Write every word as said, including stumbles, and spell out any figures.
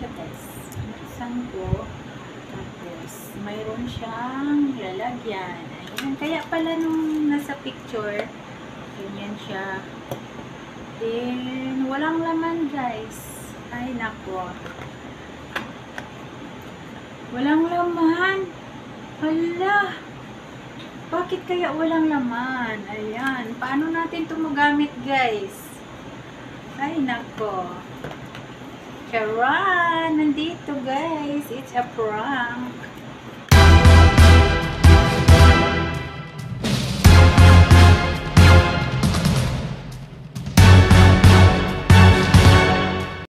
siya guys. Buksan ko. Tapos, mayroon siyang lalagyan. Ayan. Kaya pala nung nasa picture, ganyan siya. Then, walang laman guys. Ay, nako. Walang laman. Hala. Bakit kaya walang laman? Ayan. Paano natin ito magamit guys? Ay, nako. Charan! Nandito guys. It's a prank.